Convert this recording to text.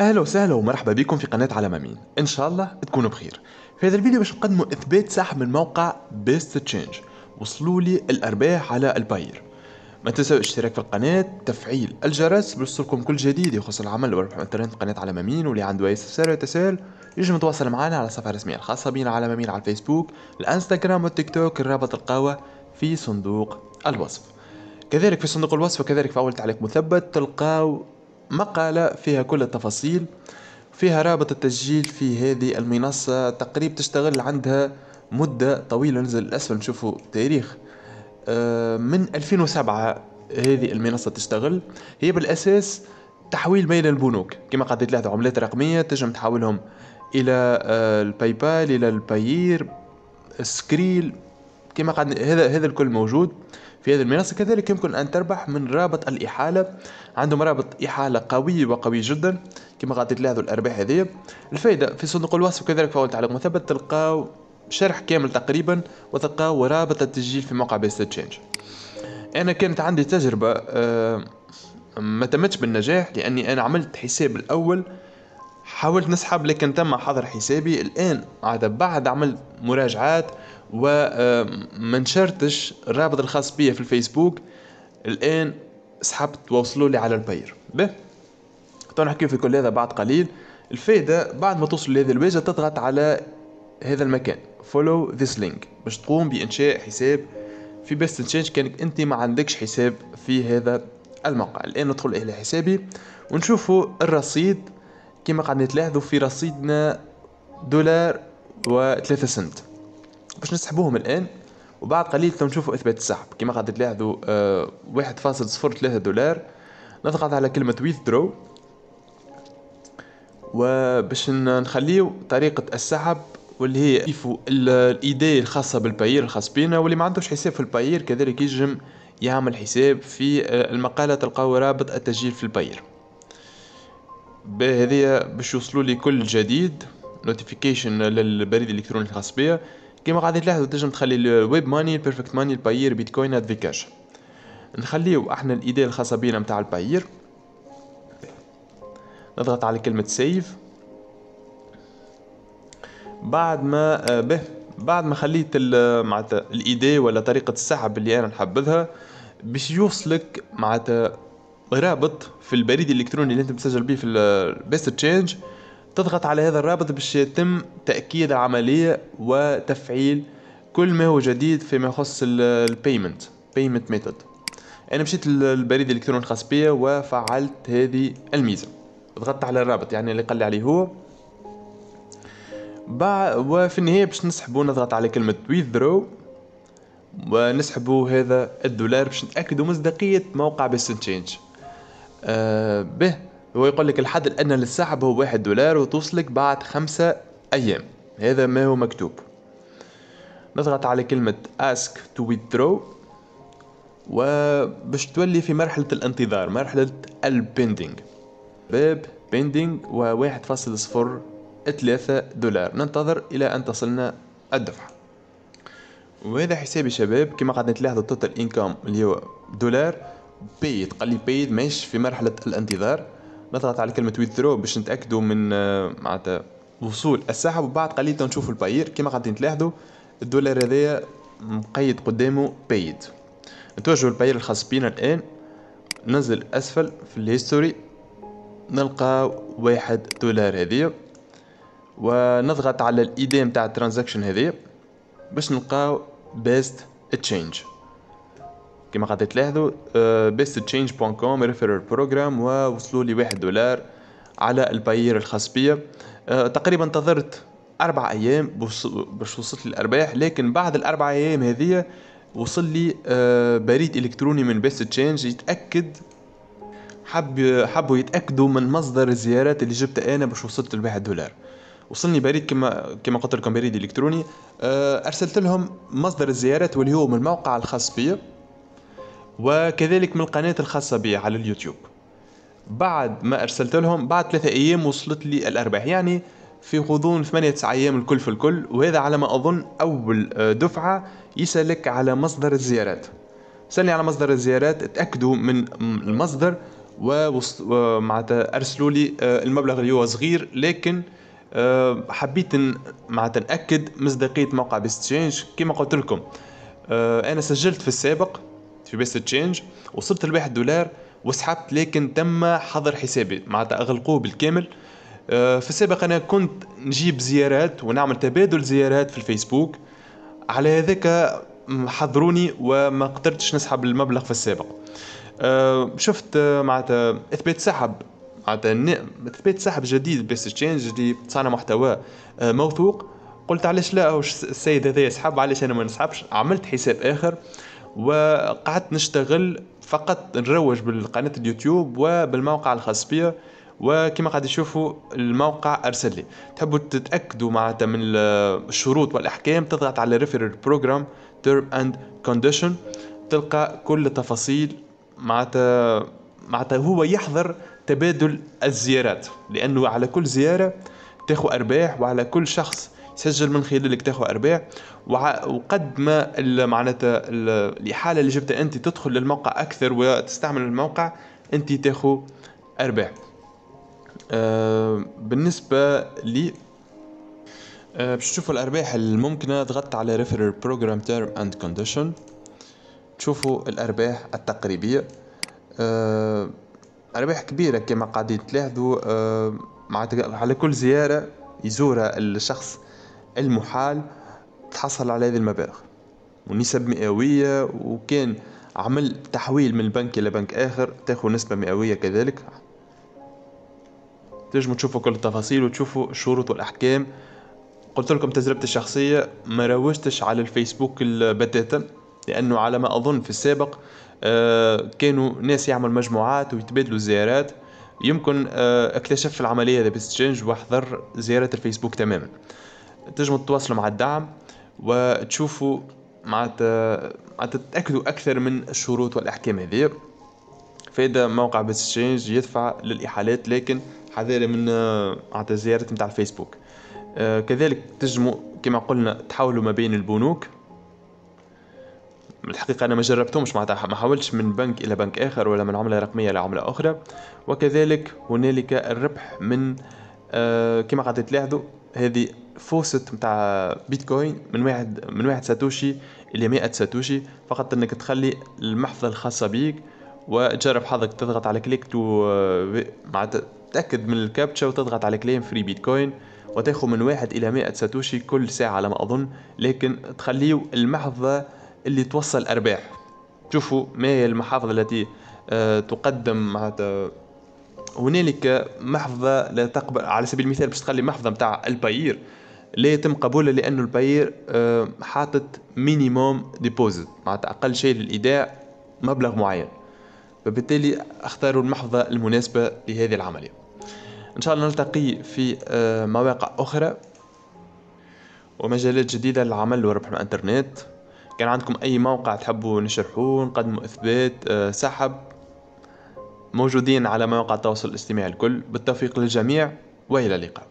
اهلا وسهلا ومرحبا بكم في قناة عالم امين. ان شاء الله تكونوا بخير. في هذا الفيديو باش نقدموا اثبات سحب من موقع بيست تشينج. وصلوا لي الارباح على الباير. ما تنسوا الاشتراك في القناة، تفعيل الجرس باش يوصلكم كل جديد يخص العمل والربح من الانترنت. قناة عالم امين، واللي عنده اي استفسار وتساؤل يجب يتواصل معنا على الصفحة الرسمية الخاصة بنا عالم امين على الفيسبوك، الانستغرام والتيك توك. الرابط تلقاوه في صندوق الوصف. كذلك في صندوق الوصف وكذلك في أول تعليق مثبت تلقاو مقالة فيها كل التفاصيل، فيها رابط التسجيل في هذه المنصة. تقريبا تشتغل عندها مدة طويلة. ننزل الأسفل نشوفوا تاريخ من 2007 هذه المنصة تشتغل. هي بالأساس تحويل بين البنوك، كما قاعدة تلاحظوا عملات رقمية تنجم تحولهم إلى الباي بال، إلى الباير، سكريل. كما قاعد هذا الكل موجود في هذه المنصة. كذلك يمكن أن تربح من رابط الإحالة. عندهم رابط إحالة قوي وقوي جدا كما قاعد تلاحظوا الأرباح هذه. الفائدة في صندوق الوصف وكذلك في أول تعليق مثبت تلقاو شرح كامل تقريبا، وتلقاو رابط التسجيل في موقع بيست تشينج. أنا كانت عندي تجربة ما تمتش بالنجاح، لأني أنا عملت حساب الأول، حاولت نسحب لكن تم حظر حسابي. الآن عاد بعد عملت مراجعات وما نشرتش الرابط الخاص بي في الفيسبوك. الآن سحبت ووصلوا لي على الباير. به تو نحكي في كل هذا بعد قليل. الفائدة بعد ما توصل لهذا الواجهة تضغط على هذا المكان follow this link باش تقوم بإنشاء حساب في بيست تشينج كانك انت ما عندكش حساب في هذا الموقع. الآن ندخل إلى حسابي ونشوفوا الرصيد. كما قاعد تلاحظوا في رصيدنا دولار و3 سنت باش نسحبوهم الآن. وبعد قليل نشوفوا إثبات السحب. كما قاعد تلاحظوا 1.03 دولار. نضغط على كلمة withdraw وباش نخليو طريقة السحب، واللي هي يضيفوا الايدي الخاصة بالباير الخاص بينا. واللي ما عندوش حساب في الباير كذلك يجم يعمل حساب في المقالة. تلقاو رابط التسجيل في الباير. بهذه باش يوصلوا لي كل جديد نوتيفيكيشن للبريد الالكتروني الخاص بيا. كما قاعد تلاحظوا تنجم تخلي الويب ماني، البيرفكت ماني، الباير، بيتكوين، ادفيكاش. نخليو احنا الايدي الخاصة بينا متاع الباير. نضغط على كلمة سيف. بعد ما خليت معناتها الايدي ولا طريقة السحب اللي انا نحبذها، باش يوصلك معناتها رابط في البريد الالكتروني اللي انت مسجل به في البيست تشينج. تضغط على هذا الرابط باش يتم تأكيد العملية وتفعيل كل ما هو جديد فيما يخص البيمنت ميثود. انا مشيت للبريد الالكتروني الخاص بيا وفعلت هذه الميزة. ضغطت على الرابط يعني اللي قال لي عليه هو. وفي النهاية باش نسحبو نضغط على كلمة withdraw ونسحبو هذا الدولار باش نتأكدوا مصداقية موقع بيست تشينج. به هو يقول لك الحد الأدنى للسحب هو 1 دولار وتوصلك بعد 5 أيام. هذا ما هو مكتوب. نضغط على كلمة ask to withdraw وباش تولي في مرحلة الانتظار، مرحلة البيندينج. باب بيندينج و1.03 دولار. ننتظر إلى أن تصلنا الدفعة. وهذا حسابي شباب. كما قاعدين تلاحظوا التوتال انكم اللي هو دولار. بيد قال لي بيد ماهيش في مرحلة الانتظار. نضغط على كلمة ويثرو باش نتأكدوا من معناتها وصول السحب. وبعد قليل نشوفوا الباير. كما قاعدين تلاحظوا الدولار هذايا مقيد قدامه بيد. نتوجهوا الباير الخاص بينا الآن. ننزل أسفل في الهيستوري نلقى 1 دولار هذه، ونضغط على الايدي متاع الترانزاكشن هذه باش نلقاو بيست تشينج. كما قاعد تلاحظوا bestchange.com ريفيرال بروجرام ووصلوا لي 1 دولار على الباير الخاص بيا. تقريبا انتظرت 4 أيام باش وصلت لي الأرباح. لكن بعد ال4 أيام هذه وصل لي بريد إلكتروني من بيست تشينج يتأكد. حبوا يتأكدوا من مصدر الزيارات اللي جبتها أنا باش وصلت ل1 دولار. وصلني بريد كما قلت لكم بريد إلكتروني. أرسلت لهم مصدر الزيارات واللي هو من الموقع الخاص بي وكذلك من القناة الخاصة بي على اليوتيوب. بعد ما أرسلت لهم بعد 3 أيام وصلت لي الأرباح، يعني في غضون 8-9 أيام الكل في الكل. وهذا على ما أظن أول دفعة يسألك على مصدر الزيارات. سألني على مصدر الزيارات، اتأكدوا من المصدر ومعناتها ارسلوا لي المبلغ اللي هو صغير، لكن حبيت معناتها ناكد مصداقيه موقع بيست تشينج. كما قلت لكم انا سجلت في السابق في بيست تشينج، وصلت $1 وسحبت، لكن تم حظر حسابي معناتها اغلقوه بالكامل. في السابق انا كنت نجيب زيارات ونعمل تبادل زيارات في الفيسبوك، على هذاك حضروني وما قدرتش نسحب المبلغ في السابق. شفت معناتها اثبات سحب، معناتها اثبات سحب جديد بيست تشينج اللي صانع محتوى موثوق. قلت علاش لا واش السيد هذا يسحب، علاش انا ما نسحبش. عملت حساب اخر وقعدت نشتغل فقط نروج بالقناة اليوتيوب وبالموقع الخاص بي. وكما قاعد تشوفوا الموقع ارسل لي. تحبوا تتاكدوا معناتها من الشروط والاحكام، تضغط على ريفيرال بروجرام تيرم اند كونديشن، تلقى كل التفاصيل. معناتها هو يحظر تبادل الزيارات، لانه على كل زياره تاخذ ارباح، وعلى كل شخص سجل من خلالك تاخذ ارباح. وقد ما معناتها الاحاله اللي جبتها انت تدخل للموقع اكثر وتستعمل الموقع، انت تاخذ ارباح. بالنسبه لي باش تشوفوا الارباح الممكنه، ضغطت على ريفيرال بروجرام تيرم اند كونديشن، تشوفوا الارباح التقريبيه. ارباح كبيره كما قاعدين تلاحظوا. معناتها على كل زياره يزورها الشخص المحال تحصل على هذه المبالغ ونسب مئويه، وكان عمل تحويل من بنك الى بنك اخر تاخذ نسبه مئويه كذلك. تنجموا تشوفوا كل التفاصيل وتشوفوا الشروط والاحكام. قلت لكم تجربتي الشخصيه، ما روجتش على الفيسبوك بتاتا، لانه على ما اظن في السابق كانوا ناس يعمل مجموعات ويتبادلوا زيارات. يمكن اكتشف العمليه هذه بيست تشينج وحظر زياره الفيسبوك تماما. تنجموا تتواصلوا مع الدعم وتشوفوا معناتها تتاكدوا اكثر من الشروط والاحكام هذه. فإذا موقع بيست تشينج يدفع للاحالات، لكن حذاري من معناتها زيارة نتاع الفيسبوك. كذلك تنجموا كما قلنا تحولوا ما بين البنوك. الحقيقة أنا ما جربتهمش، معناتها ما حاولتش من بنك إلى بنك آخر ولا من عملة رقمية إلى عملة أخرى. وكذلك هنالك الربح من كما قاعد تلاحظوا هذه فوست متاع بيتكوين من واحد ساتوشي إلى 100 ساتوشي. فقط أنك تخلي المحفظة الخاصة بيك وتجرب حظك، تضغط على كليك معناتها تأكد من الكابتشا وتضغط على كليم فري بيتكوين، وتاخذ من 1 إلى 100 ساتوشي كل ساعة على ما أظن. لكن تخليه المحفظة اللي توصل أرباح. شوفوا ما هي المحافظ التي تقدم معناتها. هنالك محفظة لا تقبل، على سبيل المثال باش تخلي محفظة متاع الباير لا يتم قبولها، لأنه الباير حاطط مينيموم ديبوزيت، معناتها أقل شيء للإيداع مبلغ معين، فبالتالي اختاروا المحفظة المناسبة لهذه العملية. إن شاء الله نلتقي في مواقع أخرى ومجالات جديدة للعمل والربح من الإنترنت. كان عندكم أي موقع تحبوا نشرحوه نقدموا إثبات سحب، موجودين على مواقع التواصل الاجتماعي الكل. بالتوفيق للجميع وإلى اللقاء.